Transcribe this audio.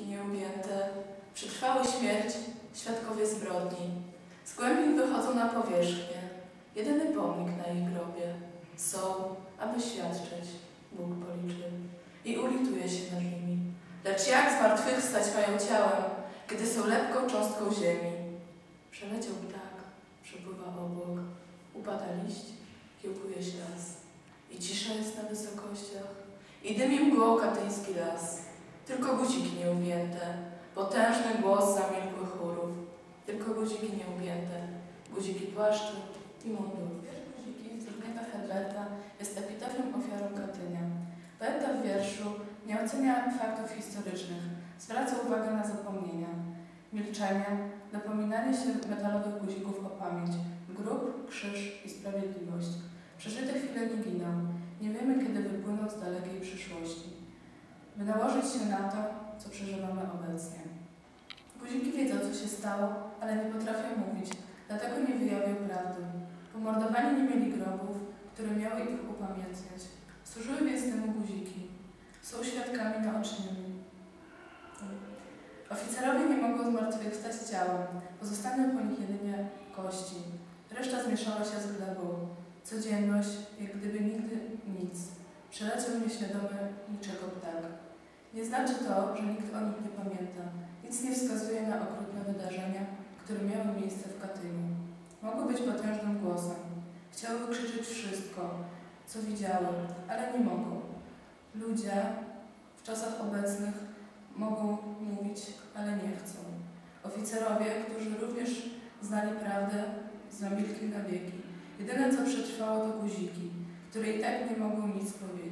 nieugięte, przetrwały śmierć, świadkowie zbrodni. Z głębin wychodzą na powierzchnię, jedyny pomnik na ich grobie. Są, aby świadczyć, Bóg policzył i ulituje się nad nimi. Lecz jak zmartwychwstać mają ciałem, gdy są lepką cząstką ziemi? Przeleciał ptak, przepływa obok, upada liść, kiełkuje się las. I cisza jest na wysokościach, i dymi mgłą katyński las. Tylko guziki nieugięte, potężny głos zamilkłych chórów. Tylko guziki nieugięte, guziki płaszczu i mundurów. Guziki z Zbigniewa Herbeta jest epitafium ofiarom Katynia. Poeta w wierszu nie ocenia faktów historycznych, zwraca uwagę na zapomnienia, milczenie, dopominanie się metalowych guzików o pamięć, grób, krzyż i sprawiedliwość. Przeżyte chwile nie giną, nie wiemy, kiedy wypłyną z dalekiej przyszłości. By nałożyć się na to, co przeżywamy obecnie. Guziki wiedzą, co się stało, ale nie potrafią mówić, dlatego nie wyjawią prawdy. Pomordowani nie mieli grobów, które miały ich upamiętniać. Służyły więc temu guziki. Są świadkami naocznymi. Oficerowie nie mogą zmartwychwstać ciałem, pozostaną po nich jedynie kości. Reszta zmieszała się z glebą. Codzienność, jak gdyby nigdy nic. Przeleciał nieświadomy niczego ptak. Nie znaczy to, że nikt o nich nie pamięta. Nic nie wskazuje na okrutne wydarzenia, które miały miejsce w Katyniu. Mogły być potężnym głosem. Chciały wykrzyczeć wszystko, co widziały, ale nie mogą. Ludzie w czasach obecnych mogą mówić, ale nie chcą. Oficerowie, którzy również znali prawdę, zamilkli na wieki. Jedyne, co przetrwało, to guziki, które i tak nie mogą nic powiedzieć.